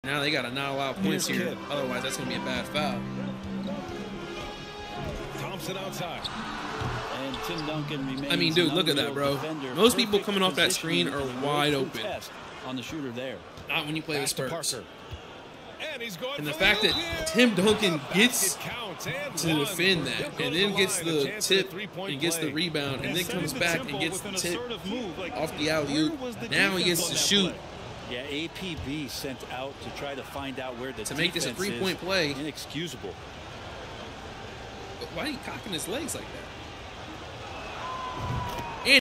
Now they got to not allow points here. Otherwise, that's going to be a bad foul. Thompson outside. And Tim Duncan remains. I mean, dude, look at that, bro. Most people coming off that screen are wide open. On the shooter there. Not when you play the Spurs. And the fact that Tim Duncan gets to defend that and then gets the tip and gets the rebound and then comes back and gets the tip off the alley-oop. Now he gets to shoot. Yeah, APB sent out to try to find out where the to make this a 3-point play. Inexcusable. But why are you cocking his legs like that?